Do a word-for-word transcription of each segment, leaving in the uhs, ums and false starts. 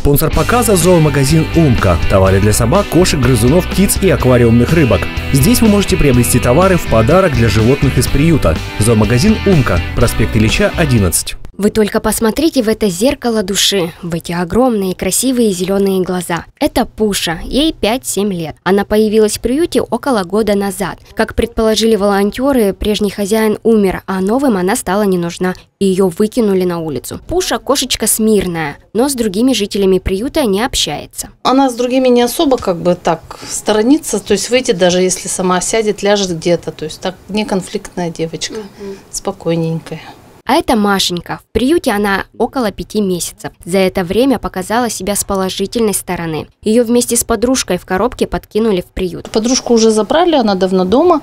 Спонсор показа – зоомагазин «Умка». Товары для собак, кошек, грызунов, птиц и аквариумных рыбок. Здесь вы можете приобрести товары в подарок для животных из приюта. Зоомагазин «Умка», проспект Ильича, одиннадцать. Вы только посмотрите в это зеркало души, в эти огромные красивые зеленые глаза. Это Пуша, ей пять-семь лет. Она появилась в приюте около года назад. Как предположили волонтеры, прежний хозяин умер, а новым она стала не нужна. И ее выкинули на улицу. Пуша – кошечка смирная, но с другими жителями приюта не общается. Она с другими не особо как бы так сторонится, то есть выйти даже если сама сядет, ляжет где-то. То есть так неконфликтная девочка, угу. Спокойненькая. А это Машенька. В приюте она около пяти месяцев. За это время показала себя с положительной стороны. Ее вместе с подружкой в коробке подкинули в приют. Подружку уже забрали, она давно дома.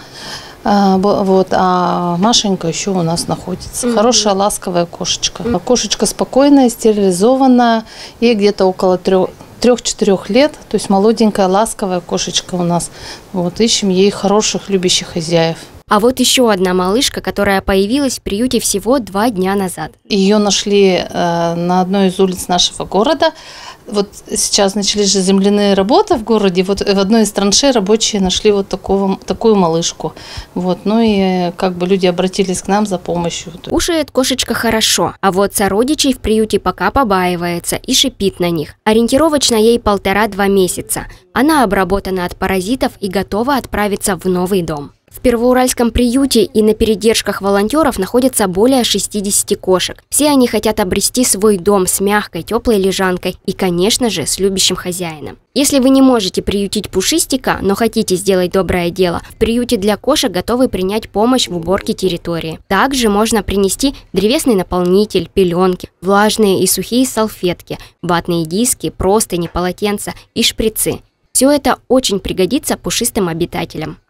Вот, а Машенька еще у нас находится. Mm-hmm. Хорошая, ласковая кошечка. Mm-hmm. Кошечка спокойная, стерилизованная. Ей где-то около трех-четырех лет. То есть молоденькая, ласковая кошечка у нас. Вот, ищем ей хороших, любящих хозяев. А вот еще одна малышка, которая появилась в приюте всего два дня назад. Ее нашли э, на одной из улиц нашего города. Вот сейчас начались же земляные работы в городе. Вот в одной из траншей рабочие нашли вот такого, такую малышку. Вот, ну и как бы люди обратились к нам за помощью. Кушает кошечка хорошо, а вот сородичей в приюте пока побаивается и шипит на них. Ориентировочно ей полтора-два месяца. Она обработана от паразитов и готова отправиться в новый дом. В Первоуральском приюте и на передержках волонтеров находятся более шестидесяти кошек. Все они хотят обрести свой дом с мягкой, теплой лежанкой и, конечно же, с любящим хозяином. Если вы не можете приютить пушистика, но хотите сделать доброе дело, в приюте для кошек готовы принять помощь в уборке территории. Также можно принести древесный наполнитель, пеленки, влажные и сухие салфетки, ватные диски, простыни, полотенца и шприцы. Все это очень пригодится пушистым обитателям.